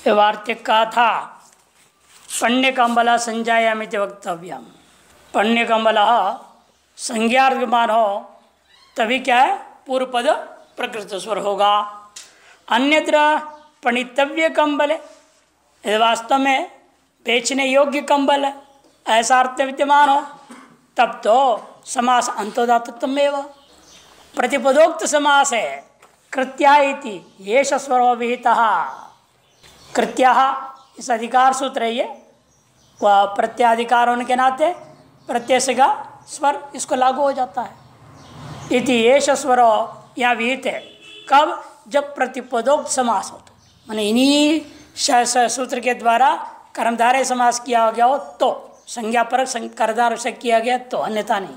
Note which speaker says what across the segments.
Speaker 1: वार्तिक का था पण्य कम्बल संजायामिति वक्तव्यम। पण्य कम्बल संज्ञार्गमान हो तभी क्या है, पूर्व पद प्रकृत स्वर होगा। अन्यत्र पणितव्य कंबल है, यदि वास्तव में बेचने योग्य कंबल है ऐसा अर्थ विद्यमान हो तब तो समास अंतोदात्तमेव। प्रतिपदोक्त समास है कृत्या इति येष स्वरो विहितः। कृत्या इस अधिकार सूत्र है, ये वह प्रत्याधिकार होने के नाते प्रत्यय से का स्वर इसको लागू हो जाता है। इति येष स्वरो यहाँ विहित है कब, जब प्रतिपदोक्त समास हो, तो माने इन्हीं सूत्र के द्वारा कर्मधारय समास किया गया हो तो, संज्ञा परक कर्मधारय से किया गया तो, अन्यथा नहीं।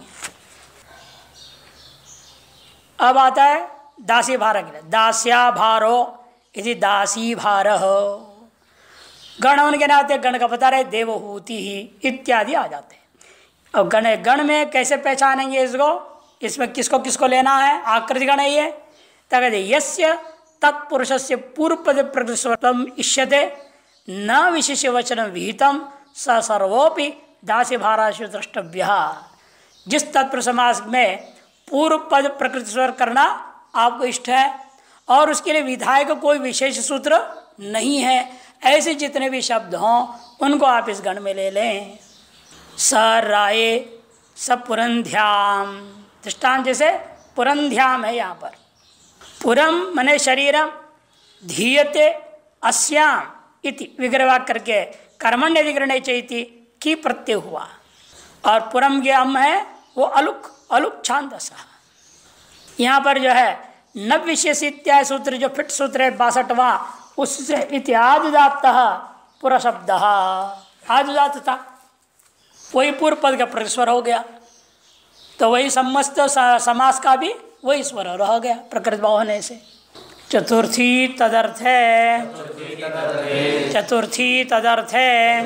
Speaker 1: अब आता है दासी भार के लिए। दास्या भारो यदि दासी भार गण होने के नाते गण का बता रहे देवहूति ही इत्यादि आ जाते हैं। अब गण में कैसे पहचानेंगे इसको, इसमें किसको किसको लेना है, आकृति गण है ये। तब यस्य तत्पुरुषस्य पूर्व पद प्रकृतम इष्यते न विशेष वचन विहितम स सर्वोपि दासी भाराशु द्रष्टव्य। जिस तत्पुरुष समास में पूर्व पद प्रकृति स्वर करना आपको इष्ट है और उसके लिए विधायक कोई विशेष सूत्र नहीं है, ऐसे जितने भी शब्द हों उनको आप इस गण में ले लें। स राये स पुरंध्याम, दृष्टांत जैसे पुरंध्याम है, यहाँ पर पुरम मने शरीरम, धीयते अस्याम इति विग्रह करके कर्मण्य अधिकरण चैति की प्रत्यय हुआ। और पुरम के अम है वो अलुक, अलुक छांदस। यहाँ पर जो है नव विशेष इत्यादि सूत्र जो फिट सूत्र है 62वां, उससे इत्यादिदात पुरा शब्द आदिदात था, वही पूर्व पद का प्रस्वर हो गया, तो वही समस्त समास का भी वही स्वर रह गया प्रकृत भाव होने से। चतुर्थी तदर्थ है, चतुर्थी तदर्थ है,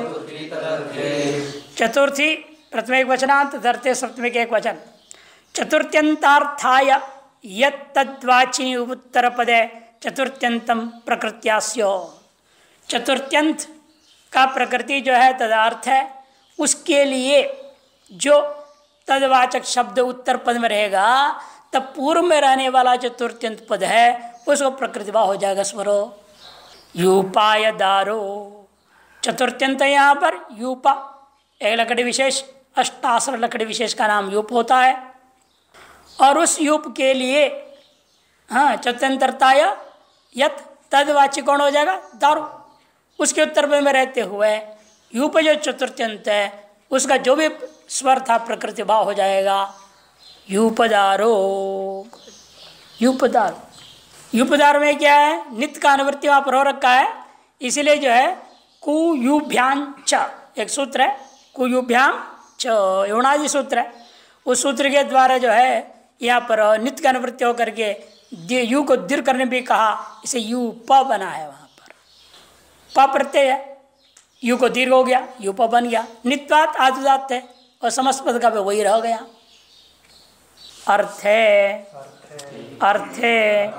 Speaker 1: चतुर्थी प्रथम एक वचनांत तदर्थे सप्तमी के एक वचन। चतुर्थ्यंतार्थाय यत्तद्वाचिनी उत्तर पदे चतुर्थ्यंतम प्रकृत्यास्यो। चतुर्थ्यंत का प्रकृति जो है तदर्थ है, उसके लिए जो तदवाचक शब्द उत्तर पद में रहेगा तब पूर्व में रहने वाला चतुर्थ्यंत पद है उसको प्रकृतिभाव हो जाएगा स्वरो। यूपाय दारो, चतुर्थ्यंत यहाँ पर यूपा एक लकड़ी विशेष, अष्टासर लकड़ी विशेष का नाम यूप होता है और उस यूप के लिए चतुर्थ्यंतरताय यत तदवाची कौन हो जाएगा, दारू। उसके उत्तर पद में रहते हुए यूप जो चतुर्थ्यंत है उसका जो भी स्वर था प्रकृति भाव हो जाएगा। यूपदारो, यूपदार, यूपदार में क्या है, नित्य का अनुवृत्ति वहाँ पर हो रखा है, इसीलिए जो है कुयुभ्याम च एक सूत्र है, कुयुभ्याम च यौनादि सूत्र है, उस सूत्र के द्वारा जो है यहाँ पर नित्य का अनुवृत्ति होकर के यू को दीर्घ करने भी कहा, इसे यू प बना है, वहाँ पर प प्रत्यय है, यू को दीर्घ हो गया, यू प बन गया, नित्वात आदिदात है और समस्त पद का भी वही रह गया। अर्थे अर्थे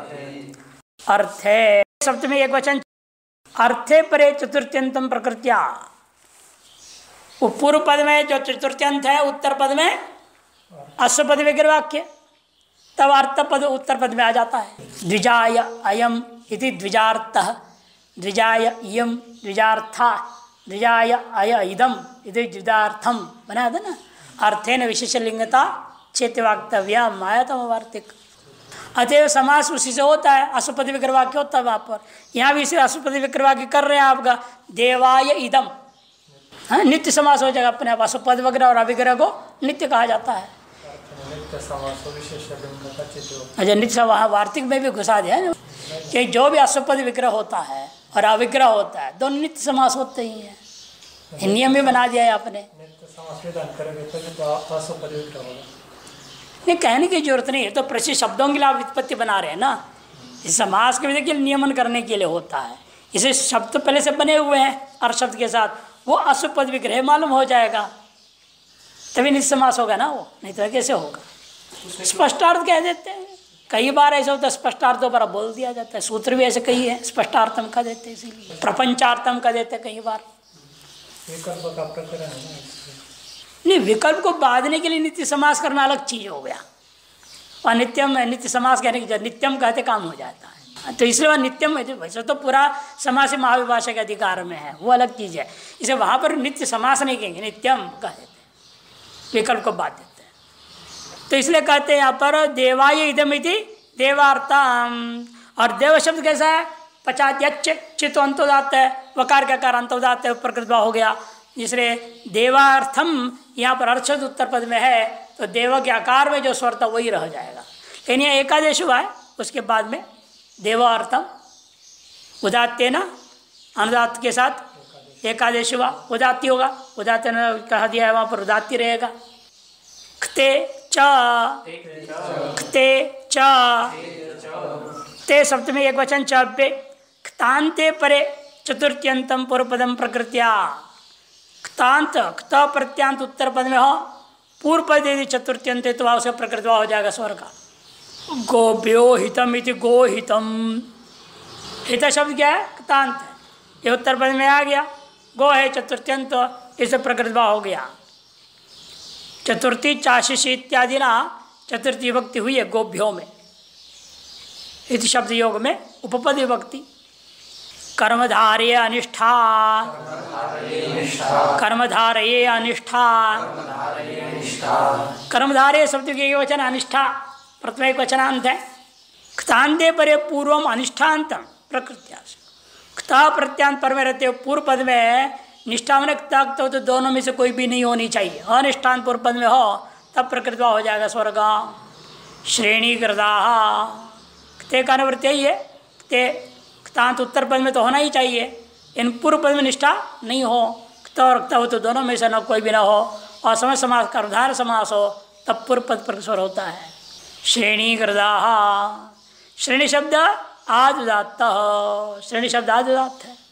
Speaker 1: अर्थे सप्तमी एक वचन। अर्थे परे चतुर्थ्यंतम प्रकृत्या, वो पूर्व पद में जो चतुर्थ्यंत है उत्तर पद में अश्व पद विग्रह वाक्य, तब अर्थ पद उत्तर पद में आ जाता है। द्विजाय अयम इति द्विजार्थः, द्विजाय इयम द्विजार्था, द्विजाय अय इदम इति द्विजार्थम बना था ना। अर्थेन विशेष लिंगता चेतवाक्तव्यम आया था वार्तिक। अतएव समास उसी से होता है, अशुपति विग्रह वाक्य होता है वहाँ पर। यहाँ भी इसे अशुपति विग्रह वाक्य कर रहे हैं आपका देवाय इदम, हाँ नित्य समास हो जाएगा अपने आप। अशुपद वगैरह और अविग्रह को नित्य कहा जाता है। अच्छा नित्य समास वार्तिक में भी घुसा दिया है कि जो भी अशुपद विग्रह होता है और अविग्रह होता है दोनों नित्य समास होते ही है, नियम भी बना दिया है आपने। नहीं कहने की जरूरत नहीं है, तो प्रसिद्ध शब्दों के लिए आप व्युत्पत्ति बना रहे हैं ना। इस समास के विधि के नियमन करने के लिए होता है, इसे शब्द पहले से बने हुए हैं और शब्द के साथ वो अशुपद विग्रह मालूम हो जाएगा तभी नित्य समास होगा ना वो, नहीं तो कैसे होगा। स्पष्टार्थ कह देते हैं, कई बार ऐसा होता है स्पष्टार्थों पर बोल दिया जाता है, सूत्र भी ऐसे कई है स्पष्टार्थम का देते, इसीलिए प्रपंचार्थम का देते कई बार।
Speaker 2: विकल्प का प्रकरण है ना,
Speaker 1: नहीं, विकल्प को बांधने के लिए नित्य समास करना अलग चीज हो गया, और नित्यम नित्य समास कहने की नित्यम कहते काम हो जाता है, तो इसलिए वह नित्यम वैसे तो पूरा समास महाविभाषा के अधिकार में है, वो अलग चीज है। इसे वहां पर नित्य समास नहीं कहेंगे, नित्यम कह देते, विकल्प को बांध देते हैं। तो इसलिए कहते हैं यहाँ पर देवाय इदम इति देवार्थम, और देव शब्द कैसा है, पचात्यच्च चित्त अंतोदात है, वकार का कार अंतोदात है, प्रकृति हो गया, इसलिए देवार्थम यहाँ पर अर्षद उत्तर पद में है, तो देव के आकार में जो स्वर था वही रह जाएगा। लेकिन यह एकादेश हुआ है, उसके बाद में देवार्थम उदात्य ना अनुदात के साथ एकादेश हुआ, उदात्य होगा, उदात्य ने कहा दिया है वहाँ पर उदात्य रहेगा। खते च खते च ते सप्तमी एक वचन च पे खतांते परे चतुर्थ्यंतम पूर्वपदम प्रकृत्या, खतांत खत प्रत्यांत उत्तर पद में हो, पूर्व पद यदि चतुर्थ्यंत तो वह उसका प्रकृति हो जाएगा स्वर का। गोभ्यो हितम इति गो हितम, हित शब्द क्या है, खतांत है, ये उत्तर पद में आ गया, गो है चतुर्थ्यंत, इसे प्रकृति हो गया। चतुर्थी चाशिष इत्यादि ना चतुर्थी विभक्ति हुई है गोभ्यो में, इति शब्द योग में उपपद विभक्ति। कर्मधारय अनिष्ठा, कर्मधारय अनिष्ठा, कर्मधारय शब्द के एक वचन अनिष्ठा प्रथम एक वचनांत है। खतांते परे पूर्वम अनिष्ठान्तम प्रकृत्या, खता प्रत्यांत पर में रहते हो, पूर्व पद में निष्ठा में तक तो दोनों में से कोई भी नहीं होनी चाहिए, अनिष्ठान पूर्व पद में हो तब प्रकृति हो जाएगा स्वर्ग। श्रेणी कृदा ते का निवृत्ति यही है, ते खतांत उत्तर पद में तो होना ही चाहिए, इन पूर्व पद में निष्ठा नहीं हो, खता और खता हो तो दोनों में से न कोई भी ना हो, और समय समास कर्मधार समास हो तब पूर्व पद पर स्वर होता है। श्रेणी कृदा, श्रेणी शब्द आदुदात्त, श्रेणी शब्द आदुदात्त है।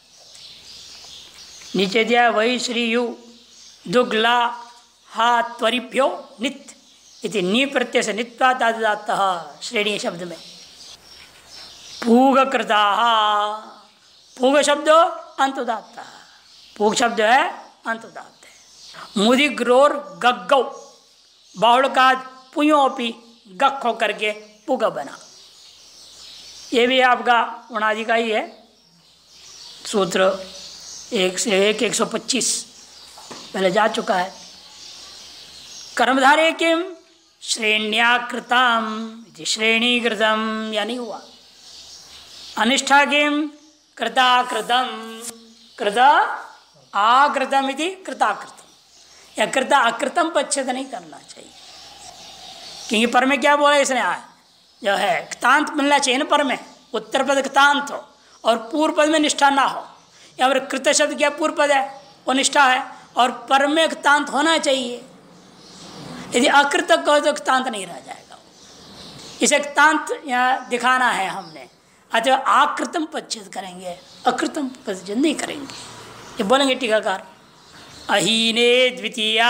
Speaker 1: नीचे दिया वही श्रीयु दुग्ला हा त्वरिभ्यो नित इति नी प्रत्यय से नित्वात् आदुदात्त श्रेणी शब्द में। पूग कृता, पूग शब्द अंतुदात्त, पूग शब्द है अंतुदात्त है। मुदि ग्रोर गग्गौ, बाहुल का पुयोपी गख होकर के पुग बना, ये भी आपका उणादि का ही है, सूत्र 1 से 125 पहले जा चुका है। कर्मधारे किम श्रेण्याकृतम श्रेणीकृतम या नहीं हुआ, अनिष्ठा किम कृताकृतम कृता आकृतम इति कृताकृतम, या कृता अकृतम पच्छेद नहीं करना चाहिए, क्योंकि पर में क्या बोला इसने आया जो है क्तांत मिलना चाहिए ना, पर में उत्तर पद क्तांत हो और पूर्व पद में निष्ठा ना हो, या फिर कृत शब्द क्या पूर्व पद है वो निष्ठा है, और पर में क्तांत होना चाहिए, यदि अकृत कहो तो क्तांत नहीं रह जाएगा, इसे क्तांत यहाँ दिखाना है हमने। अतः आकृतम पच्छेद करेंगे, अकृतम पच्छेद नहीं करेंगे, ये बोलेंगे टीकाकार। अहीने द्वितीया,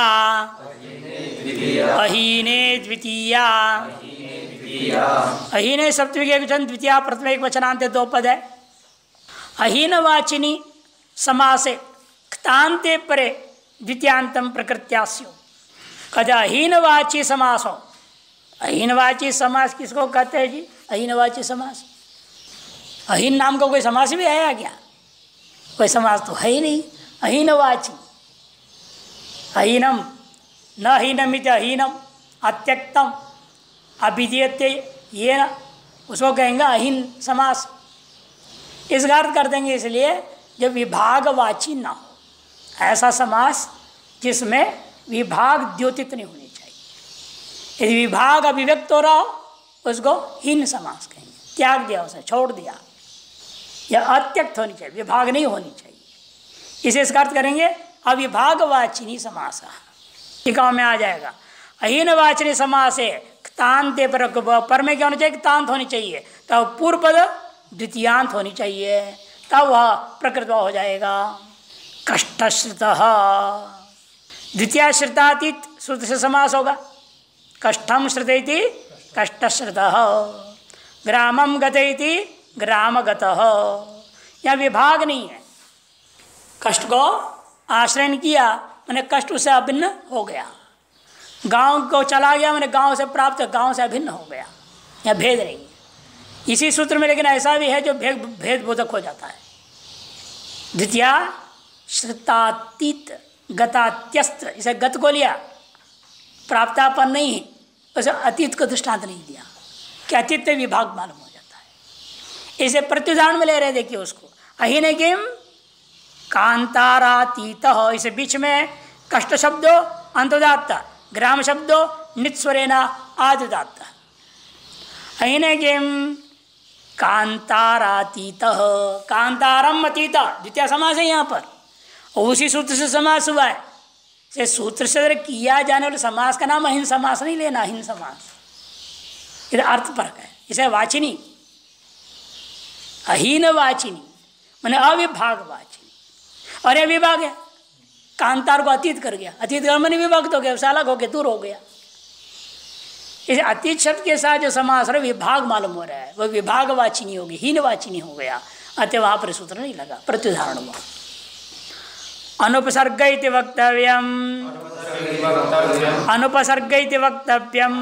Speaker 1: अहीने द्वितीया, अहीने सप्तमी के वचन, द्वितीया प्रथम एक वचनांत दो पद है। अहीनवाचिनी समासे क्तांते परे द्वितीयांतम प्रकृत्यास्यो, कदा अहीनवाची समास हो, अहीनवाची समास किसको कहते हैं जी, अहीनवाची समास, अहीन नाम का कोई समास भी आया क्या, कोई समास तो है ही नहीं। अहीनवाची, अहीनम न हीनमित अहीनम अत्यक्तम अभिधीयते ये न, उसको कहेंगे अहीन समास, इसका अर्थ कर देंगे इसलिए जब विभागवाची ना हो, ऐसा समास जिसमें विभाग द्योतित नहीं होनी चाहिए। यदि विभाग अभिव्यक्त हो रहा हो उसको हीन समास कहेंगे, त्याग दिया उसने, छोड़ दिया, या अत्यक्त होनी चाहिए, विभाग नहीं होनी चाहिए, इसे इसका अर्थ करेंगे अविभागवाचिनी समास, टीका में आ जाएगा। अहीनवाचिनी समास है क्तांते पर में क्या होना चाहिए, क्तांत होनी चाहिए, तब पूर्व पद द्वितीयांत होनी चाहिए, तब वह प्रकृत हो जाएगा। कष्टश्रित, द्वितीय श्रितातीत श्रुत से समास होगा, कष्टम श्रुत कष्टश्रित, ग्रामम गते इति ग्रामगतः। यहाँ विभाग नहीं है। कष्ट को आश्रय किया मैंने कष्ट उससे अभिन्न हो गया। गांव को चला गया मैंने गांव से प्राप्त, गांव से अभिन्न हो गया। यहाँ भेद नहीं है इसी सूत्र में, लेकिन ऐसा भी है जो भेद बोधक हो जाता है। द्वितीय श्रुतातीत गतात्यस्त, इसे गत को लिया, प्राप्तापन नहीं है, उसे अतीत को दृष्टांत नहीं दिया कि अतीत में विभाग मालूम हो जाता है। इसे प्रत्युदाहरण में ले रहे, देखिए उसको अहीन किम कांतारातीत, इसे बीच में कष्ट शब्दो अंतोदात्त, ग्राम शब्दो नित्स्वरेना आदुदात्त। अहीन किम कांतारातीत, कांतारम अतीत द्वितीय समास है यहाँ पर, और उसी सूत्र से समास हुआ है। से सूत्र से किया जाने वाले समास का नाम अहीन समास नहीं लेना, अहीन समास इधर अर्थ परक है। इसे वाचिनी, अहीन वाचिनी मैंने अविभाग वाचिनी, और यह विभाग है। कांतार को अतीत कर गया, अतीत कर मैंने विभक्त हो गया, उससे अलग हो गया, दूर हो गया। इसे अतीत शब्द के साथ जो समास है विभाग मालूम हो रहा है, वह विभाग वाचिनी होगी, हीन वाचिनी हो गया। अतः वहां पर सूत्र नहीं लगा, प्रत्युदाहरण हुआ। अनुपसर्ग इति वक्तव्यम, अनुपसर्ग इति वक्तव्यम,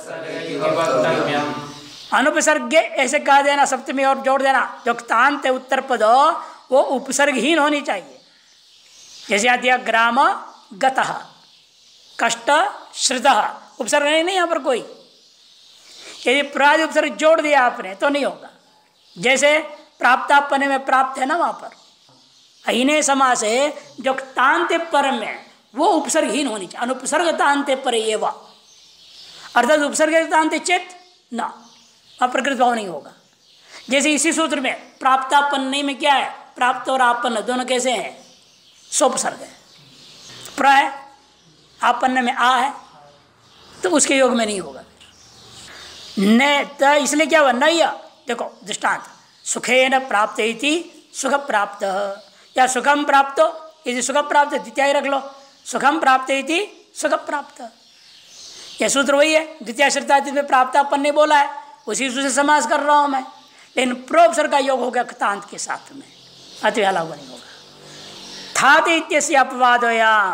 Speaker 1: अनुपसर्ग ऐसे कह देना, सप्तमी और जोड़ देना। जो क्तांत है उत्तर पद वो उपसर्गहीन होनी चाहिए। जैसे यहाँ दिया ग्राम गतः, कष्ट श्रुतः, उपसर्ग नहीं यहाँ पर कोई। यदि प्रादि उपसर्ग जोड़ दिया आपने तो नहीं होगा। जैसे प्राप्तापने में प्राप्त है ना, वहां पर अहीने समास है जो तांते पर में वो उपसर्गहीन होनी चाहिए। अनुपसर्ग तांते पर ये वा, अर्थात उपसर्ग तांते चेत ना, अप्रकृत भाव नहीं होगा। जैसे इसी सूत्र में प्राप्तापन्न में क्या है, प्राप्त और आपन्न दोनों कैसे हैं, सोपसर्ग है। प्र है, आपन्न में आ है, तो उसके योग में नहीं होगा। न तो इसलिए क्या हुआ, नय देखो दृष्टांत, सुखेन प्राप्त इति सुख प्राप्त, या सुखम प्राप्तो यदि सुख प्राप्त द्वितीय रख लो, सुखम प्राप्त इति सुख प्राप्त। यह सूत्र वही है, द्वितीय श्रुतातीत में प्राप्तापन नहीं बोला है, उसी से समास कर रहा हूं मैं। लेकिन प्रोपसर्ग का योग हो गया क्तांत के साथ में, अति अलग नहीं होगा। थात इत्यस्य अपवादोयाम,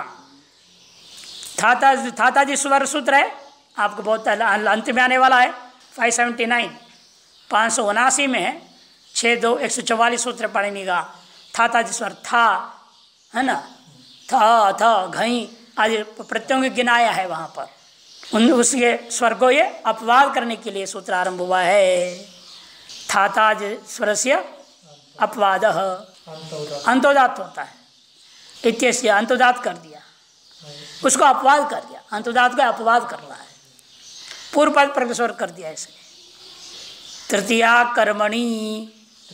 Speaker 1: थातादि स्वर सूत्र है, आपको बहुत अंत में आने वाला है। 579 579 में है, 6-2 144 सूत्र पढ़ने का। थातादि स्वर था है ना, था घई आदि प्रत्ययों को गिनाया है वहाँ पर। उसके स्वर को ये अपवाद करने के लिए सूत्र आरंभ हुआ है। थातादि स्वर से अपवाद अंतोदात होता है, इत्यस्य अंतोदात कर दिया, उसको अपवाद कर दिया, अंतोदात को अपवाद कर रहा है, पूर्व पद प्रगस्वर कर दिया ऐसे। तृतीया कर्मणि,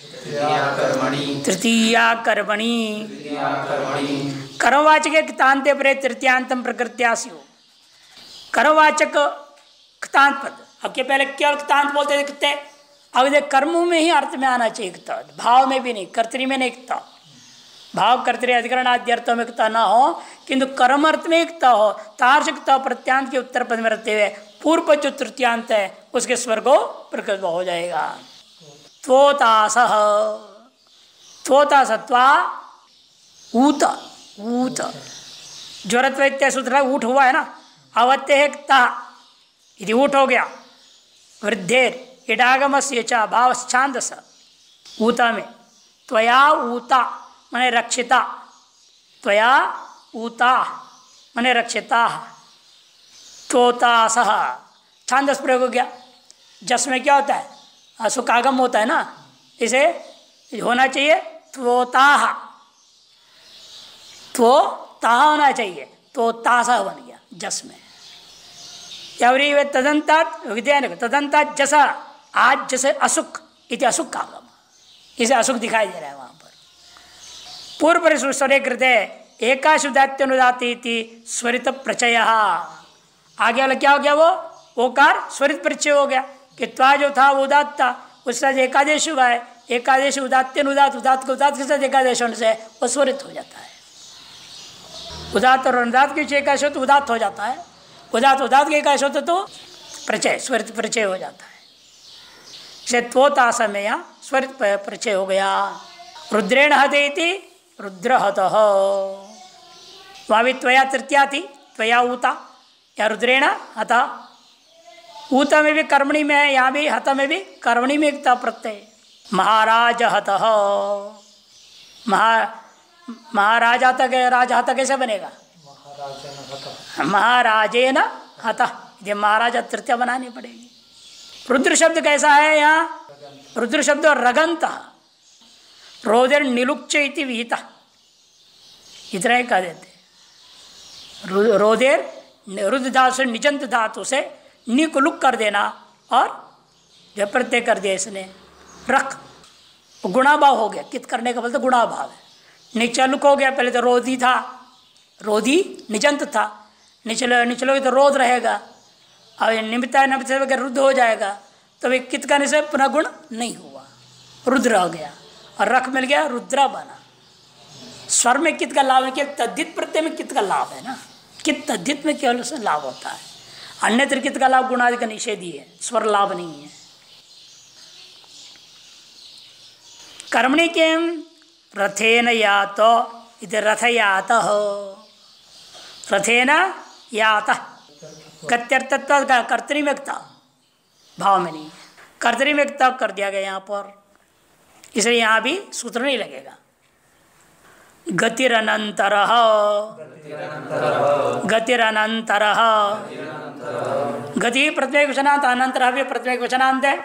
Speaker 1: तृतीया कर्मणि कर्मवाचक क्तांते परे तृतीयांतम प्रकृत्यास्यु, कर्मवाचक क्तांत पद। अब के पहले केवल क्तांत बोलते थे, अब इधर कर्मों में ही अर्थ में आना चाहिए क्ता, भाव में भी नहीं, कर्तरी में नहीं क्ता। भाव कर्तरी अधिकरण आदि अर्थों में क्ता ना हो, किंतु कर्म अर्थ में क्ता हो। तार्शिकता प्रत्यांत के उत्तर पद में रहते हुए पूर्व जो तृतीयांत है उसके स्वर को प्रकृत हो जाएगा। त्वोतासः, त्वोतासत्वा ऊत, ऊत ज्वरत्व इत्यादि सूत्र ऊठ हुआ है ना, अवत्य है ता, यदि ऊठ हो गया। वृद्धेर इडागमस्य च भाव छांदस, ऊता में त्वया ऊता मने रक्षिता, त्वया ऊता मने रक्षिता। त्वोतासः छांदस प्रयोग हो गया। जस में क्या होता है, सुकागम होता है ना, इसे होना चाहिए त्वोताह, त्वोताह होना चाहिए, त्वोतासः बन गया जस में। या तदंतात तदंतात जसा, आज जैसे असुख इति असुख कागम, इसे असुख दिखाई दे रहा है वहां पर। पूर्व पर स्वरे कृते एकाश उदात्युदाती स्वरित प्रचय, आगे वाला क्या हो गया, वो ओकार स्वरित प्रचय हो गया कि त्वा जो था वो उदात था, उसका एकादेश हुआ है। एकादेश उदात्य उदात, उदात को उदात के साथ एकादेश होने से वो स्वरित हो जाता है। उदात और अनुदात के एकादेश हो तो उदात हो जाता है, उदात उदात के एकादेश होते तो प्रचय स्वरित प्रचय हो जाता है। से त्वोता समय स्वर परिचय हो गया। रुद्रेण हते इति रुद्र हतः। वहाँ भी त्वया तृतीया थी, त्वया ऊता या रुद्रेण हता। ऊता में भी कर्मणि में है, यहाँ भी हता में भी कर्मणि में एक प्रत्यय। महाराज हतः, महाराजा तक राज हता कैसे बनेगा? महाराजेन हतः, ये महाराजा तृतीया बनानी पड़ेगी। रुद्र शब्द कैसा है यहाँ? रुद्र शब्द रगंत, रोदर निलुक्च इति विहिता, इतना ही कह देते। रोदेर रुद्र धातु से निजंत धातु से नी को लुक कर देना और जो प्रत्यय कर दिया इसने रख, गुणाभाव हो गया। कित करने का बोलते गुणाभाव है। नीचा लुक हो गया, पहले तो रोधी था, रोधी निजंत था, निचलोगे तो रोध रहेगा। अब निमित्ता निमित्त वगैरह रुद्ध हो जाएगा, तो वे कित करने से पुनः गुण नहीं हुआ, रुद्र हो गया। और रख मिल गया, रुद्रा बना। स्वर में कित का लाभ है? केवल तद्धित प्रत्यय में कित का लाभ है ना, कित तद्धित में केवल उससे लाभ होता है। अन्यत्र कित का लाभ गुणादि का निषेध ही है, स्वर लाभ नहीं है। कर्मणि के रथेन यात इति रथ यात हो, रथेन यात गत्यर्थत्व का कर्तृमेकता भाव में नहीं है, कर्तृमेकता कर दिया गया यहाँ पर, इसलिए यहाँ भी सूत्र नहीं लगेगा। गतिरनंतर, गतिरनंतर, गति प्रत्येक वचनांत, अनंतर भी प्रत्येक वचनांत है।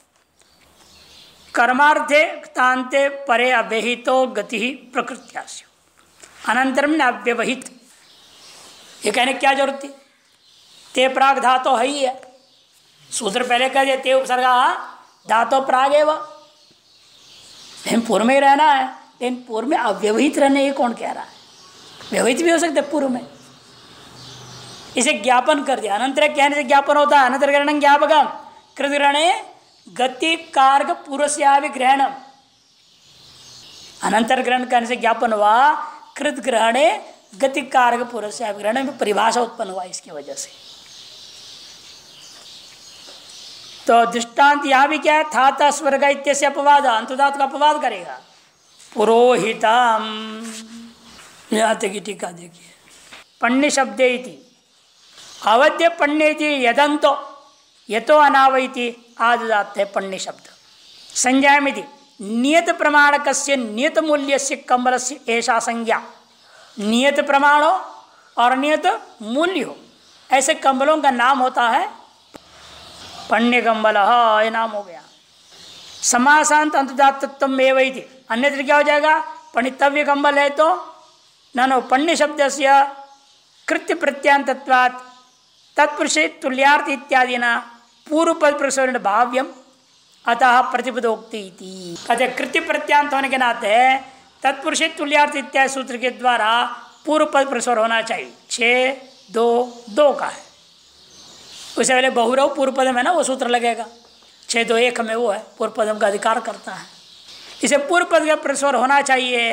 Speaker 1: कर्मार्थे तांते परे अव्यहितो गति प्रकृत्यास्यो, अनंतरम न अव्यवहित। ये कहने क्या जरूरत थी? ते प्राग धातो है ही है, सूत्र पहले कह दिया ते उपसर्गा धातो प्राग है, वह पूर्व में ही रहना है। लेकिन पूर्व में अव्यवहित रहने, ये कौन कह रहा है? व्यवहित भी हो सकते पूर्व में, इसे ज्ञापन कर दिया। अनंतर कहने से ज्ञापन होता है। अनंतर ग्रहण ज्ञापकम कृतग्रहणे गति कारक पूर्वस्याभिग्रहणम, अनंतर ग्रहण करने से ज्ञापन हुआ। कृत ग्रहणे गति कारक पूर्वस्याभिग्रहण में परिभाषा उत्पन्न हुआ इसकी वजह से। तो दृष्टांत यहाँ भी क्या है? था स्वर्ग इत्यस्य अपवाद, अंतुदात का अपवाद करेगा। पुरोहितम, यहाँ तक की टीका देखिए। पण्य शब्दे इति अवध्य पण्य इति यदंतो यतो अनावैति आददात है पण्य शब्द। संज्ञा में नियत प्रमाणक नियत मूल्य से कम्बल से ऐसा संज्ञा, नियत प्रमाण हो और नियत मूल्य हो, ऐसे कंबलों का नाम होता है पण्य कंबल, ये नाम हो गया। समासांत अंतदातत्व एवं, अन्यत्र क्या हो जाएगा? पणितव्य कंबल है तो नानो पण्य शब्द से कृत्य प्रत्यांतत्वात् तत्पुरुष तुल्यार्थ इत्यादि ना पूर्व पद प्रसरण भाव्यम अतः प्रतिपदोक्ति इति। कहते कृत्य प्रत्यांत होने के नाते तत्पुरुष तुल्यार्थ इत्यादि सूत्र के द्वारा पूर्व पद प्रसवर होना चाहिए। 6-2-2 का है, उससे पहले बहुरव पूर्व पदम है ना, वो सूत्र लगेगा। 6-2-1 में वो है, पूर्व पदम का अधिकार करता है, इसे पूर्व पद का प्रसवर होना चाहिए।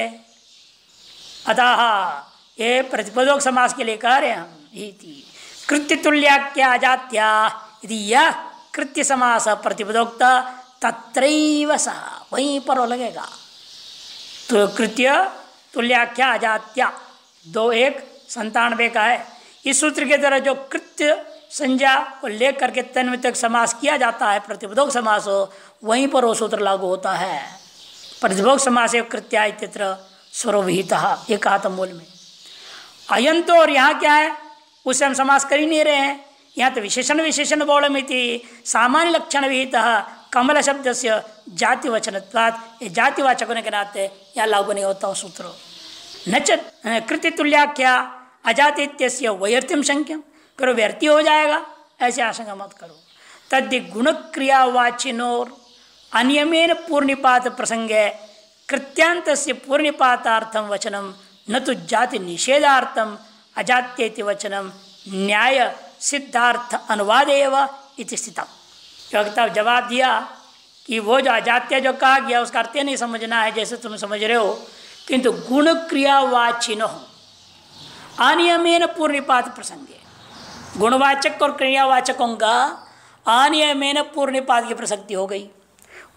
Speaker 1: अतः ये प्रतिपदोक समास के लिए कह रहे हैं हम। कृत्य तुल्याख्या अजात्या यदि यह कृत्य समास प्रतिपदोक्त तत्रैव सा, वहीं पर वो लगेगा। तो कृत्य तुल्याख्या अजात्या 2-1-97 का है। इस सूत्र के द्वारा जो कृत्य संज्ञा को लेकर के तन्वितक समास किया जाता है, प्रतिपदोक समास हो, वहीं पर वो सूत्र लागू होता है। प्रतिपदोक समास कृत्या इत्यत्र स्वरोविहितः, ये कहा था मूल में। अयंतो, और यहाँ क्या है? उससे हम समास कर ही नहीं रहे हैं। यहाँ तो विशेषण विशेषण बोलमिति सामान्य लक्षण विहित कमल शब्द से जातिवचनत्वात्, ये जातिवाचक होने के नाते यहाँ लागू नहीं होता सूत्र। न च कृत्य तुल्याख्या अजाति इत्यस्य वैयर्त्यम शंक्यम, फिर व्यर्थी हो जाएगा, ऐसे आशंका मत करो। तद्दि गुण क्रियावाचिनोर अनियमेन पूर्णिपात प्रसंगे कृत्यांतस्य पूर्णिपातार्थम वचनम न तो जाति निषेधार्थम अजात्येति वचनम न्याय सिद्धार्थ अनुवादेव इति स्थितम। वक्ता जवाब दिया कि वो जो अजात्य जो कहा गया उसका अर्थ नहीं समझना है जैसे तुम समझ रहे हो, किंतु गुण क्रियावाचिनो अनियमेन पूर्णिपात प्रसंगे, गुणवाचक और क्रियावाचकों का अनियमेन पूर्णिपात की प्रसक्ति हो गई।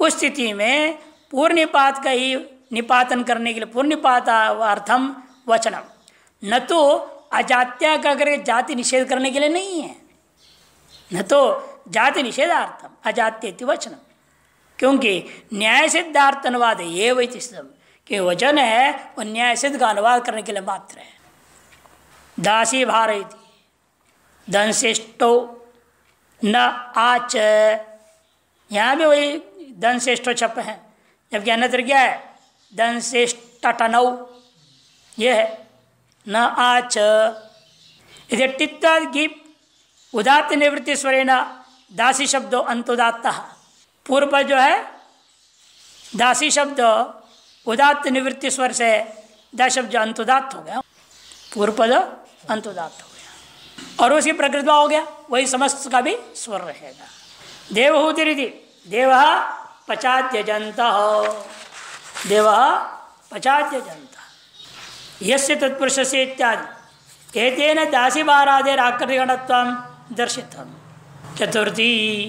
Speaker 1: उस स्थिति में पूर्व निपात का ही निपातन करने के लिए पूर्व निपातार्थम वचनम, न तो अजात्या का करके जाति निषेध करने के लिए नहीं है, न तो जाति निषेधार्थम अजात्यति वचनम, क्योंकि न्याय सिद्धार्थ अनुवाद ये वही कि वचन है वो न्याय सिद्ध का अनुवाद करने के लिए मात्र है। दासी भारती धनश्रेष्ठो न आच, यहाँ भी वही धनश्रेष्ठो छप है, जबकि अन्यत्र क्या है धनश्रेष्ठनौ, ये है न आच। इधर टित्वाद की उदात्त निवृत्ति स्वरेण दासी शब्दों अंतोदात्त, पूर्व पर जो है दासी शब्द उदात्त निवृत्ति स्वर से दा शब्द अंतोदात्त हो गया, पूर्व पद अंतोदात्त हो गया और उसी प्रकृतवा हो गया, वही समस्त का भी स्वर रहेगा। देवहूति देव पचाद्यजंत, देव पचाद्यजंत यस्य तत्पुरुष से इत्यादि एतेन दासी बारादेर आकृतिगणत्वं दर्शितम्। चतुर्थी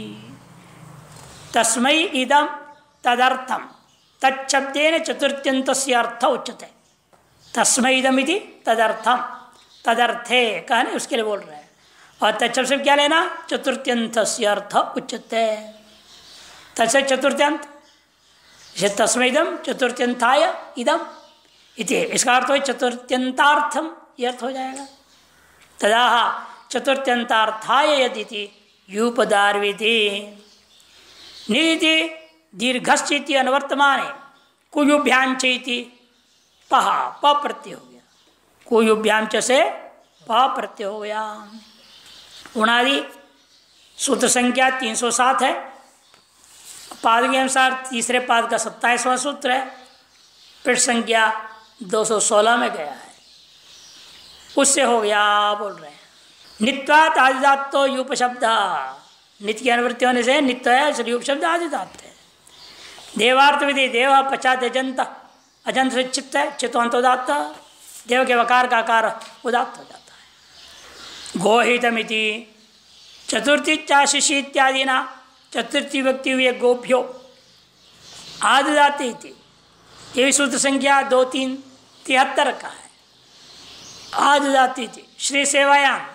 Speaker 1: तस्मै इदं तदर्थम तच्छब्देन चतुर्थ्यन्तस्य अर्थ उच्यते। तस्मै इदम इति तदर्थम, तदर्थे कहने उसके लिए बोल रहे हैं, और तत्शब्द से क्या लेना चतुर्थ्यन्तस्य अर्थ उच्यते, तत्से चतुर्थ्यंत, तस्मै इदम चतुर्थ्यंताय इदम इति, इसका अर्थ हो चतुर्थ्यंतार्थम, ये अर्थ हो जाएगा। तदा चतुर्थ्यंतार्थाय यदिति यूपदार्विति निधि दीर्घश्चिति अनुवर्तमाने कुयुभ्यांचेति पहा प प्रत्यय हो गया, कुयुभ्यांच से प प्रत्यय हो गया। उणादि सूत्र संख्या 307 है, पाद के अनुसार तीसरे पाद का 27वां सूत्र है, पृष्ठ संख्या 216 में गया है, उससे हो गया बोल रहे हैं। नित्वात आदिदात्तो यूप शब्द, नित्य की अनुवृत्ति होने से नित्य है इसलिए यूप शब्द आदिदात है। देवार्थ विधि देव पचात अजंत, अजंत से चित्त है, चित्त अंतोदात्त, देव के वकार का आकार उदात्त हो जाता है। गोहितमिति चतुर्थी चाशिषी इत्यादि ना, चतुर्थी व्यक्ति हुए गोभ्यो आदिदाते इति, ये भी सूत्र संख्या 2373 का है। आदिदाते इति श्री सेवायाम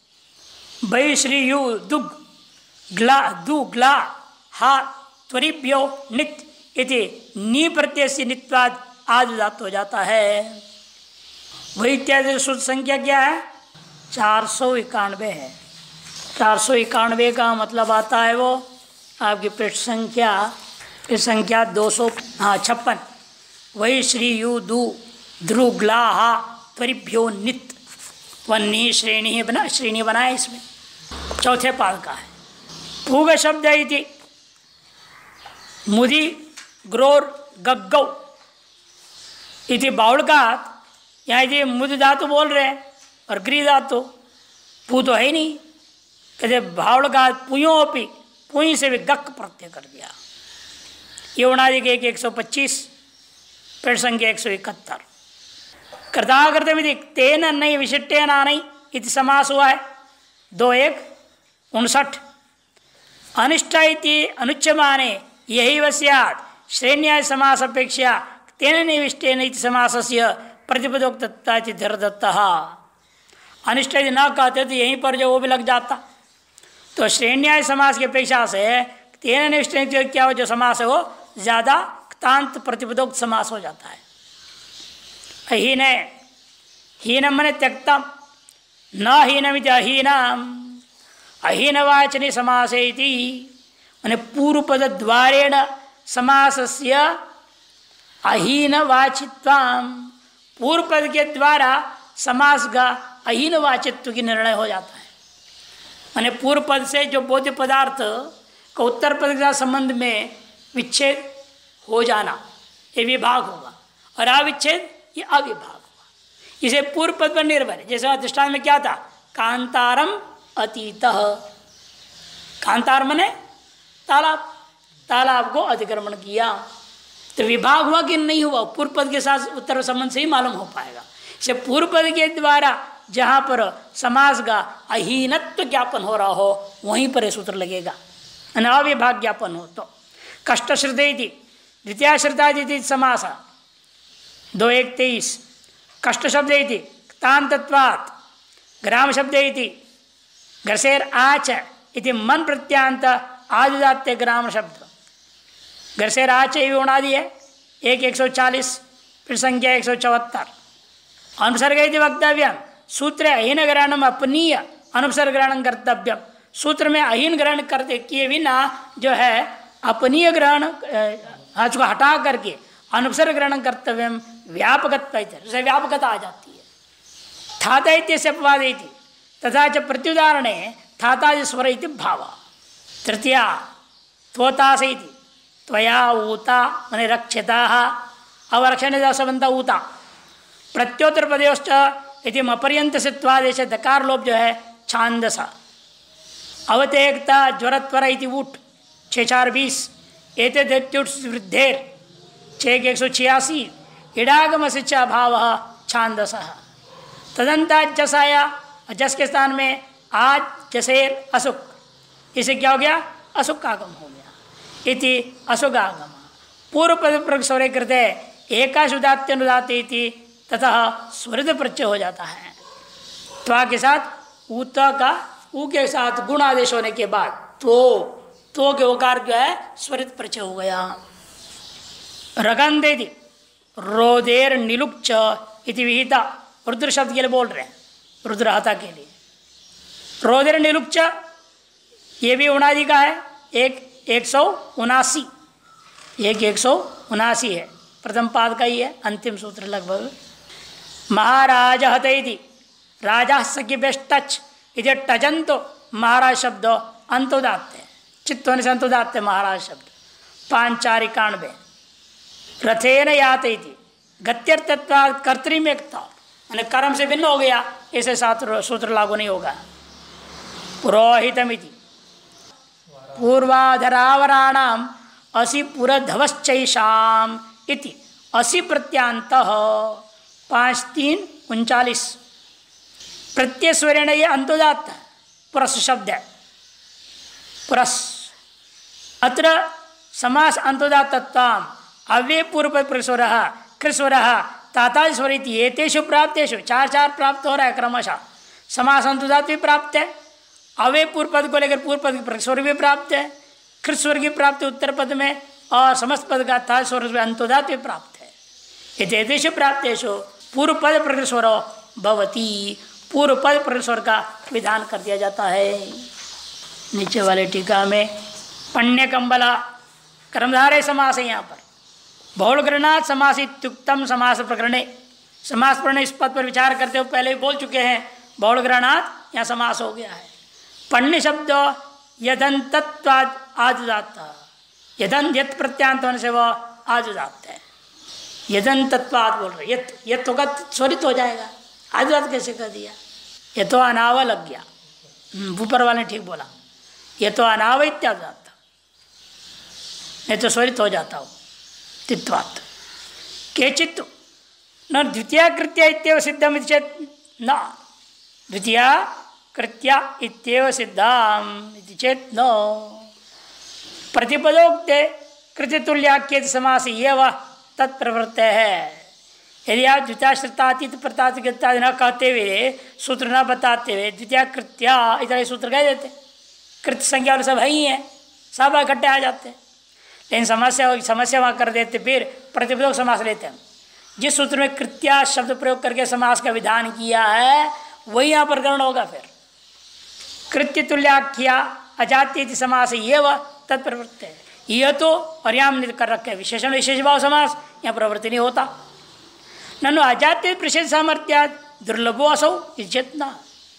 Speaker 1: वै श्री यु दुग ग्ला दु ग्ला हा त्वरिभ्यो नित इति नी प्रत्यय से नित्वाद आदिदात हो जाता है। वही इत्यादि सूत्र संख्या क्या है 491 है। 491 का मतलब आता है वो आपकी पृष्ठ संख्या 256। वही श्री यु दु ध्रुग्ला हा त्वरिभ्यो नित, वन्नी श्रेणी बना है, इसमें चौथे पाद का है। पूग शब्द इति मुदी ग्रोर गग्गौ इति बाउल का, यहाँ यदि मुद धातु बोल रहे हैं और गृह धातु, पू तो है ही नहीं, कहते भावड़ का पुयों भी पुई से भी गक प्रत्यय कर दिया। ये उणादि के 125 पृष्ठ संख्या 171। कर्ताकृत विधि तेन नहीं विशिष्टेन नहीं इति समास हुआ है 2:1:59। अनिष्ट इति अनुच्यमाने यही वस्यात् श्रेण्याय समास अपेक्षा तेन निविष्टेन इति समासस्य प्रतिपदोक्तता इति धीरदत्तः। अनिष्ट यदि न कहते तो यहीं पर जो वो भी लग जाता, तो श्रेण्याय समास की अपेक्षा से तेन निविष्टेन क्या हो, जो समास है वो ज्यादा क्तांत प्रतिपदोक्त समास हो जाता है। अहीन हीनम मने त्यक्तम, न हीनमिति अहीनम, अहीनवाचनी समासे इति मने पूर्वपद द्वारेण समासस्य अहीनवाचित्वम, पूर्वपद के द्वारा समास का अहीनवाचित्व की निर्णय हो जाता है। माने पूर्व पद से जो बोध्य पदार्थ का उत्तर पद के संबंध में विच्छेद हो जाना ये विभाग होगा, और अविच्छेद ये अविभाग होगा। इसे पूर्व पद पर निर्भर है। जैसे दृष्टांत में क्या था, कांतारम अतीतः, कांतार मने तालाब, तालाब को अतिक्रमण किया, तो विभाग हुआ कि नहीं हुआ, पूर्व पद के साथ उत्तर संबंध से ही मालूम हो पाएगा। इसे पूर्व पद के द्वारा जहाँ पर समास का अहीनत्व ज्ञापन हो रहा हो वहीं पर सूत्र लगेगा, अविभाग ज्ञापन हो तो कष्टश्रुते द्वितीय श्रुतादिति समास 2:1-23 कष्ट शब्द इति तांतत्वात् ग्राम शब्द इति घर्षेर आच इति मन प्रत्यांत आदिदात्य ग्राम शब्द घर्षेर आच उणादि है 1:140 फिर संख्या 174 अनुसर्ग इति वक्तव्यम सूत्र अहीन ग्रहणम अपनीय अनुसर्ग ग्रहण कर्तव्यम सूत्र में अहीन ग्रहण करते किए बिना जो है अपनीय ग्रहण को हटा करके अनुपसर्ग ग्रहण कर्तव्य व्यापकत्व व्यापकता आ जाती है। थाता इत्यस्य अपवाद इति तथा च प्रत्युदाहरणे थातादि स्वर इति भाव। तृतीया त्वोतास इति त्वया ऊता मने रक्षिताः अवरक्षणे सबंध ऊता प्रत्योत्तर पदयोश्च इति मपर्यंत सित्वादेश दकार लोप जो है छांदस अवतेकता ज्वरत्वर इति ऊट 6:4-20 एते दैत्युट वृद्धेर 6:186 इडागम शिक्षा भाव छांदस तदंताजसाया जस के स्थान में आज जसेर असुक इसे क्या हो गया असुक आगम हो गया इति असुक आगम पूर्व पद प्रस्वरे कृते एकाश उदात्य इति तथा स्वरित प्रत्यय हो जाता है। त्वा के साथ ऊत का ऊ के साथ गुण आदेश होने के बाद तो के ओकार जो है स्वरित प्रत्यय हो गया। रगंधे रोदेर निलुक्च इति विहिता रुद्र शब्द के लिए बोल रहे हैं रुद्रहता के लिए रोदेर निलुक्च ये भी उनादि का है 179 179 है प्रथम पाद का ही है अंतिम सूत्र लगभग। महाराज हते राजा सखी बेष्टच इधर टजंतो महाराज शब्द अंतोदात्य चित्त होने से अंतोदात्य महाराज शब्द 5:4-91 रथेन याते गत्यर्थत्वाद कर्तृमेकता यानी कर्म से भिन्न हो गया ऐसे सूत्र लागू नहीं होगा। पुरोहितमिति पूर्वाधरावराणाम असि पुरधवश्चैषाम इति असि प्रत्यांत 5:3-39 प्रत्यय स्वरेण ये अंतोदात पुरस शब्द है पुरस अत्र समास अंतोदात्तत्वाम अव्यय पूर्व प्रस्वर कृस्वर तातादि स्वर एतेषु प्राप्तेषु 4 प्राप्त हो रहा है क्रमशः। समास अंतोदात भी प्राप्त है अव्यय पूर्व पद को लेकर पूर्व पद प्रस्वर भी प्राप्त है कृस्वर की प्राप्ति उत्तर पद में और समस्त पद का था स्वर में अंतोदात भी प्राप्त है। एतेषु प्राप्तेषु पूर्व पद प्रस्वर भवती पूर्व पद प्रस्वर का विधान कर दिया जाता है। नीचे वाले टीका में पण्य कंबला कर्मधारय समास है यहाँ पर बहुलग्रहणात् समास इत्युक्तम समास प्रकरणे समास प्रकरण इस पद पर विचार करते हुए पहले भी बोल चुके हैं बहुलग्रहणात् यहाँ समास हो गया है। पण्य शब्द यदंतत्वाद आजुदात यदन यत प्रत्यांत होने से वह आजुदात है यदंतत्वाद बोल रहे यत होगा स्वरित हो जाएगा आजुदात कैसे कर दिया ये तो अनाव लग गया ऊपर वाले ठीक बोला ये तो अनाव इत्यादि नहीं तो स्वरित हो जाता हो तित्वात् केचित् न द्वितीय कृत्य इत्येव सिद्धम इति चेत् न द्वितीय कृत्य इत्येव सिद्धम इति चेत् न प्रतिपदोक्ते कृत्यतुल्याख्येति समास एव तत्प्रवृत्त है। यदि आप द्वितीयाश्रितातीत प्रतातीत न कहते हुए सूत्र न बताते हुए द्वितीय कृत्या इतना सूत्र कह देते कृत्य संज्ञा वाले सब है ही है सब इकट्ठे आ जाते हैं लेकिन समस्या वहाँ कर देते फिर प्रतिपदोक समास लेते हैं। जिस सूत्र में कृत्या शब्द प्रयोग करके समास का विधान किया है वही यहाँ पर ग्रहण होगा। फिर कृत्य तुल्याख्या अजात्य समास ये वह तत्प्रवृत्त है यह तो पर्याम कर रखे विशेषण विशेष भाव समास यहाँ प्रवृत्ति नहीं होता। ननु अजात्य प्रसिद्ध सामर्थ्या दुर्लभो असौ इज्जतना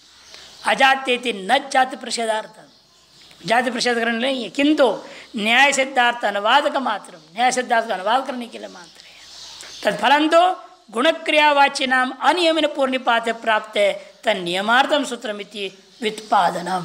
Speaker 1: अजात्य न जाति प्रसिद्धार्थ जाति प्रसिद्ध ग्रहण नहीं है किंतु न्याय सिद्धार्थ अनुवाद का मात्र न्याय सिद्धार्थ का अनुवाद करने के लिए मात्र है। तत्फलंतो गुणक्रियावाच्य नाम अनियमित पूर्णिपात प्राप्त है तनियमार्थम सूत्रमिति व्युत्पादनम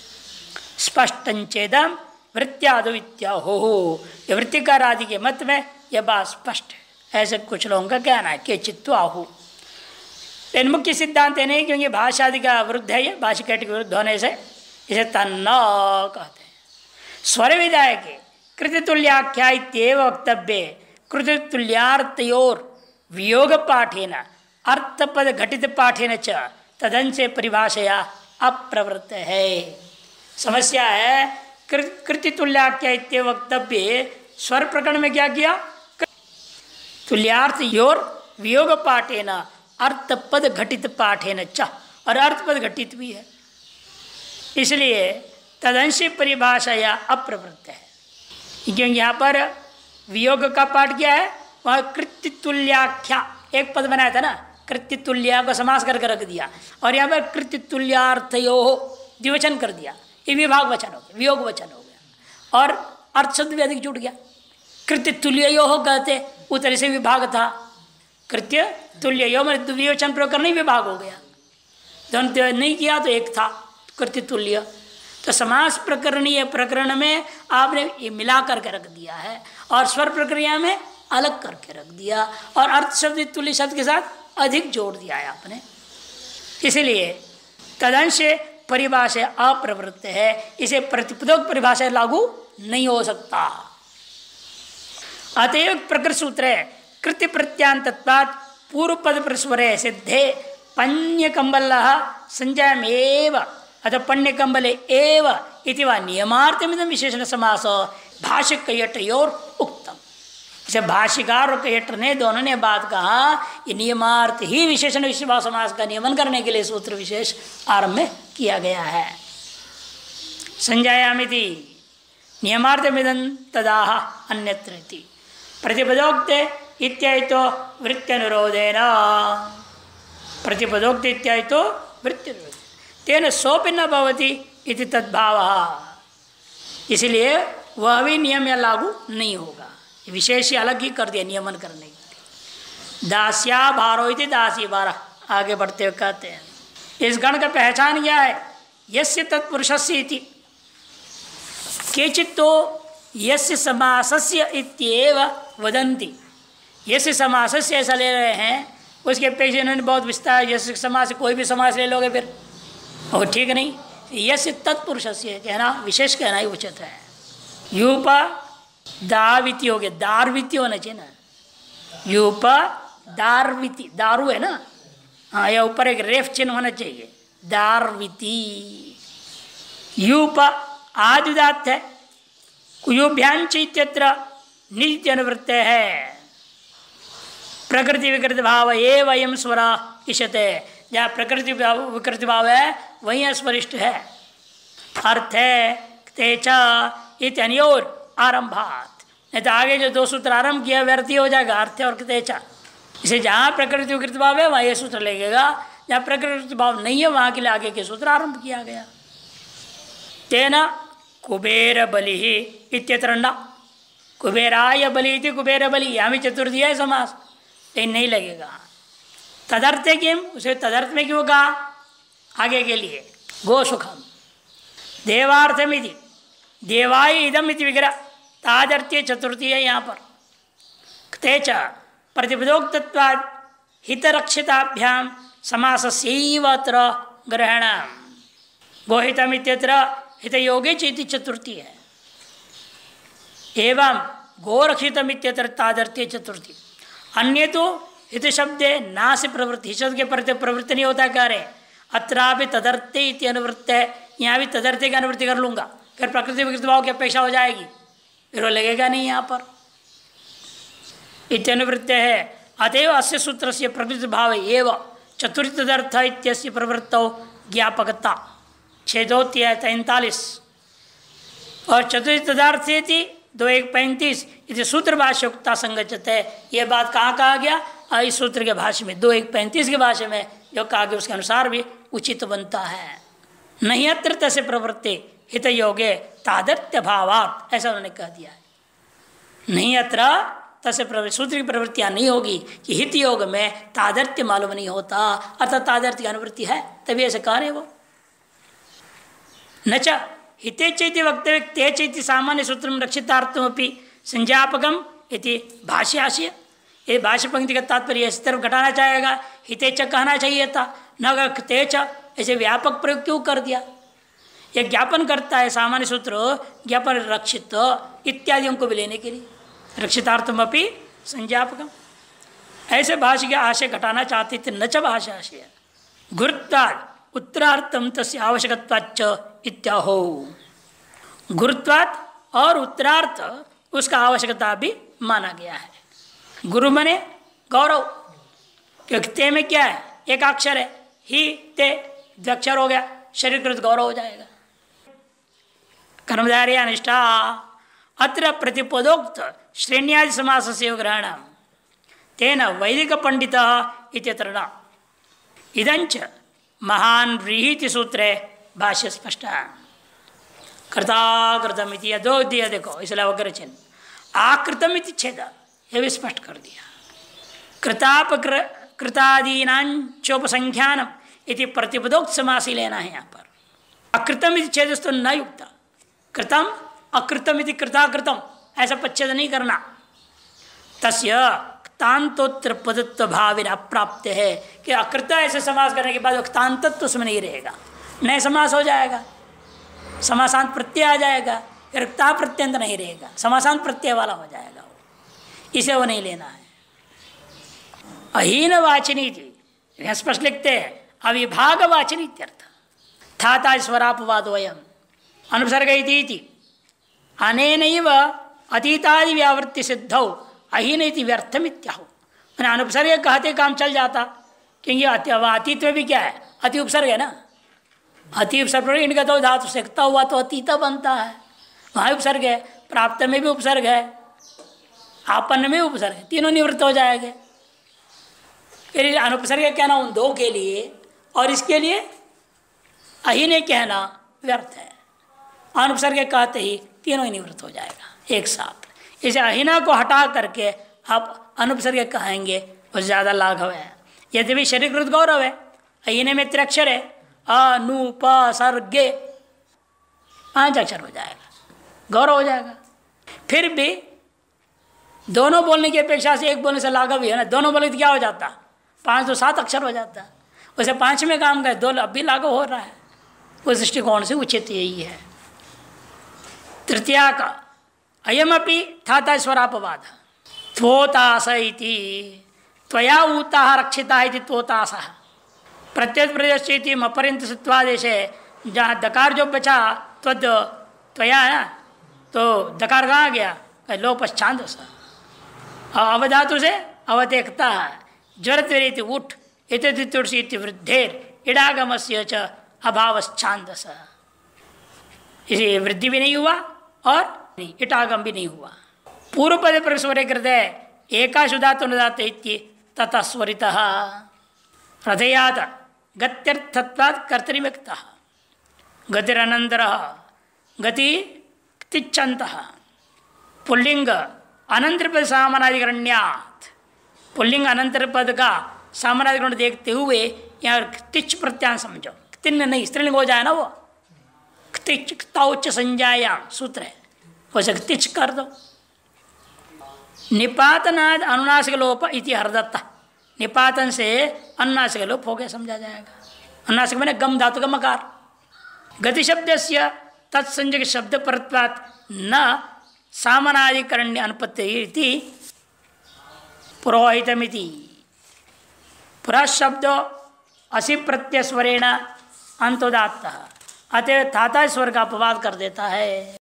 Speaker 1: स्पष्टंचेदम वृत्त्यादो विद्या हो यह वृत्तिकार आदि के मत में यह बात स्पष्ट है। ऐसे कुछ लोगों का कहना है कि चित्त आहु लेकिन मुख्य सिद्धांत नहीं क्योंकि भाषा आदि का विरुद्ध है यह भाषा कैट के विरुद्ध होने से इसे तन्न कहते हैं। स्वर विधाय के कृतितुल्याख्या इत्येव वक्तव्ये कृतितुल्यार्थयोर वियोग पाठेन अर्थपद घटित पाठेन च तदंशे परिभाषया अप्रवृत्त है। समस्या है कृतितुल्याख्या इत्येव वक्तव्ये स्वर प्रकरण में क्या किया? तुल्यार्थ योर वियोग पाठेन अर्थपद घटित पाठेन च, और अर्थपद घटित भी है, इसलिए तदंश परिभाषा या अप्रवृत्त है। क्योंकि यहाँ पर वियोग का पाठ क्या है? वह कृत्य तुल्याख्या एक पद बनाया था ना, कृत्य तुल्या को समास करके रख दिया, और यहाँ पर कृत्य तुल्यार्थयो द्विवचन कर दिया, ये विभाग वचन हो गया, वियोग वचन हो गया, और अर्थ शब्द भी अधिक जुट गया। कृत्य तुल्यो कहते उतर से विभाग था, कृत्य तुल्यो में द्विवचन प्रयोग करना ही विभाग हो गया, दोनों नहीं किया तो एक था कृत्य तुल्य। तो समास प्रकरणीय प्रकरण में आपने ये मिला करके रख दिया है, और स्वर प्रक्रिया में अलग करके रख दिया, और अर्थ शब्द तुल्य शब्द के साथ अधिक जोड़ दिया है आपने। इसलिए तदंश परिभाषा अप्रवृत्त है, इसे प्रतिपदोक्त परिभाषा लागू नहीं हो सकता। अतएव प्रकृत सूत्र है कृत्य प्रत्यांतत्वात् पूर्व पद प्रस्वरे सिद्धे पण्य कंबल संज्ञामेव अतः पण्य कंबले एव इति वा नियमार्थमिदं विशेषण समास भाष्य कैयटयोर उक्तम। इसे भाष्यकार और कैयट ने दोनों ने बात कहा, ये नियमार्थ ही विशेषण विशेषण समास का नियमन करने के लिए सूत्र विशेष आरंभ में किया गया है। संज्ञायामिति नियमार्थमिदं तदाह अन्यत्र इति प्रतिपदोक्ते इत्यायितो वृत्त्यनुरोधेन, प्रतिपदोक्त इत्यायितो वृत्त्यनुरोधेन तेन सोपि न भवति इति तद्भावः। इसलिए वह भी नियम या लागू नहीं होगा, विशेष अलग ही कर दिया नियमन करने के लिए। दास्या भारो इति दासी भार, आगे बढ़ते हुए कहते हैं इस गण का पहचान क्या है? यस्य तत्पुरुषस्य इति, केचित् तो यस्य समासस्य इत्येव वदन्ति, यस्य समासस्य ऐसा ले रहे हैं, उसके पेश इन्होंने बहुत विस्तार, यस्य समास कोई भी समास ले लोगे फिर और ठीक नहीं, यस्य तत्पुरुषस्य कहना विशेष कहना ही उचित है। यूप दाविति हो गया, दारविति होना चाहिए ना, यूप दारविति, दारू है ना, हाँ या ऊपर एक रेफ चिन्ह होना चाहिए, दारविति। यूप आदिदात है, कुयोभ्यांच इत्यत्र नित्य अनुवृत्त है, प्रकृति विकृति भाव ये वयम स्वरा इष्यते, जहाँ प्रकृति विकृति भाव है वहीं स्वरिष्ठ है। अर्थ है तेचा इत्यन्योर आरंभात, नहीं तो आगे जो दो सूत्र आरंभ किया व्यर्थी हो जाएगा, अर्थ और तेचा। इसे जहाँ प्रकृति विकृति भाव है वहाँ ये सूत्र लगेगा, जहाँ प्रकृति भाव नहीं है वहाँ के लिए आगे के सूत्र आरंभ किया गया। तेना कुबेर बलि इत्यत्र न, कुबेराय बलि इति कुबेर बलि, यहाँ भी चतुर्थी है समास, लेकिन नहीं लगेगा। तदर्थ किम, उसे तदर्थ में क्यों कहा? आगे के लिए गो सुखम देवार्थमिति देवाय इदम इति विग्रह, तादर्थ्य चतुर्थी है यहाँ पर। तेच प्रतिपदोक्तत्वाद हितरक्षिताभ्याम समासस्यैव अत्र ग्रहणम, गोहितम इत्यत्र हितयोगे चेति चतुर्थी है, एवं गोरक्षितम इत्यत्र तादर्थ्य चतुर्थी। अन्य तो हित शब्द ना से प्रवृत्ति, शब्द के प्रति प्रवृत्ति नहीं होता कह रहे, अत्रापि तदर्थे इति अनुवृत्त है, यहाँ भी तदर्थे की अनुवृत्ति कर लूँगा, फिर प्रकृति विकृति भाव की अपेक्षा हो जाएगी, फिर वो लगेगा नहीं यहाँ पर। इत्यनुवृत्त है, अतएव अस्य सूत्र से प्रकृति भाव एव चतुर्थ तदर्थ इत्यस्य प्रवृत्तौ ज्ञापकता 6:43 और चतुर्थ तदर्थ 2:1:35 इसे सूत्र भाष्योक्ता संगचत है। यह बात कहाँ कहा गया? इस सूत्र के भाष्य में 2:1:35 के भाष्य में जो कहा गया उसके अनुसार भी उचित बनता है। नहीं अत्र तस्य प्रवृत्ति हित योगे तादर्थ्य भावात्, ऐसा उन्होंने कह दिया है। नहीं अत्र तस्य प्रवृत्ति, सूत्र की प्रवृत्तियाँ नहीं होगी कि हित योग में तादर्थ्य मालूम नहीं होता, अर्थात तादर्थ्य की अनुवृत्ति है, तभी ऐसे कह रहे वो। न च हिते चैति वक्तव्य ते चैति सामान्य सूत्र में रक्षितार्थमपि संज्ञापकम इति भाष्याशय, ये भाष्य पंक्ति का तात्पर्य इस तरफ घटाना चाहेगा, हिते च कहना चाहिए था, न अगर ते च ऐसे व्यापक प्रयोग क्यों कर दिया? ये ज्ञापन करता है सामान्य सूत्र ज्ञापन रक्षित इत्यादियों को भी लेने के लिए रक्षितार्थम अपनी संज्ञापकम। ऐसे भाष्य के आशय घटाना चाहते थे न च भाषा आशय गुरुत्वाद उत्तरार्थम तस्य आवश्यकत्वाच्च इत्याहो। गुरुत्वाद और उत्तरार्थ उसका आवश्यकता भी माना गया है। गुरु मने गौरव, क्योंकि ते में क्या है एक अक्षर है, ही ते द्वक्षर हो गया, शरीरकृत गौरव हो जाएगा। कर्मधारय अनिष्ठा अत्र प्रतिपदोक्त श्रेण्यादि समास से ग्रहण तेन वैदिक पंडित इत्यत्र न इदंच महान व्रीहिति सूत्रे भाष्य स्पष्ट। कृताकृतमिति दो दिया देखो, इसलिए वक्र चिन्ह आकृतमिति छेद यह भी स्पष्ट कर दिया। कृतादीनांचोपसंख्यानम इति प्रतिपदोक्त समासी लेना है यहाँ पर। अकृतम इति छेदस्तु न युक्त, कृतम अकृतम इति कृताकृतम ऐसा पच्छेद नहीं करना। तस्य क्तांतोत्तर पदत्व भाविना प्राप्त है कि अकृत ऐसे समास करने के बाद क्तांतत्व उसमें नहीं रहेगा, नए समास हो जाएगा, समासांत प्रत्यय आ जाएगा, फिर क्ता प्रत्यंत नहीं रहेगा, समासांत प्रत्यय वाला हो जाएगा, इसे वो नहीं लेना है। अहीन वाचिनी थी स्पष्ट लिखते हैं अविभाग वाचिनी इत्यर्थ। थाता स्वरापवाद वयम अनुसर्ग इति अनेनैव अतीतादि व्यावृत्ति सिद्धौ अहीन इति व्यर्थम इत्याहो। मैंने अनुपसर्ग कहते काम चल जाता, क्योंकि अतीत में भी क्या है अति उपसर्ग है ना, अति उपसर्ग इनका तो धातु सेकता हुआ तो अतीता बनता है, वहाँ उपसर्ग है, प्राप्त में भी उपसर्ग है, आपन्न में उपसर्ग है, तीनों निवृत्त हो जाएंगे। फिर अनुपसर्ग कहना उन दो के लिए और इसके लिए अहीने कहना व्यर्थ है। अनुपसर्ग कहते ही तीनों ही निवृत्त हो जाएगा एक साथ। इसे अहीना को हटा करके आप अनुपसर्ग कहेंगे वो ज़्यादा लाघव है। यद्यपि शरीरकृत गौरव है, अहीने में त्रिअक्षर है, अनुपसर्गे 5 अक्षर हो जाएगा, गौरव हो जाएगा। फिर भी दोनों बोलने की अपेक्षा से एक बोलने से लाघव ही है ना, दोनों बोले तो क्या हो जाता 5 तो 7 अक्षर हो जाता। वैसे 5 में काम का 2 अब भी लाघव हो रहा है, उस दृष्टिकोण से उचित यही है। तृतीया का अयमपि थाता स्वरापवाद त्वोतास इति त्वया ऊता रक्षिता इति त्वोतास प्रत्येक प्रदेश मपर्यंत सत्वादेश है। जहाँ दकार जो बचा त्वद त्वया है ना, तो दकार कहाँ गया लोपश्चांद अवधातु से अवतेकता ज्वरत्वरीति उठ इति तुलसी वृद्धेर इडागमस्य च अभावश्चांदस। इसे वृद्धि भी नहीं हुआ और इटागम भी नहीं हुआ। पूर्व पद पर स्वर कृते एकाशुधातु नदात तथा स्वरितः हृदयात गत्यर्थत्वात् कर्तरिव्यक्तः गतिरनन्तरः गति तिच्छन्तः पुल्लिंग अनंतर पद सामनाधिकरण्यात्। पुल्लिंग अनंतर पद का सामनाधिकरण देखते हुए यहाँ तिच प्रत्यान समझो, तिन्न नहीं स्त्रीलिंग हो जाए ना, वो तिच तौच संज्ञायाम सूत्र है, वैसे तिच कर दो। निपातनाद अनुनासिक लोप इति हरदत्ता, निपातन से अनुनासिक लोप हो गया समझा जाएगा। अनुनासिक मैंने गम धातु का मकार। गति शब्द से तत्संजक शब्द परत्वात् न सामनाधिकरण्य अनुपत्ति पुरोहितमिति। पुरा शब्द असी प्रत्यय स्वरेण अंतोदात्तः, अतः थाता स्वर का अपवाद कर देता है।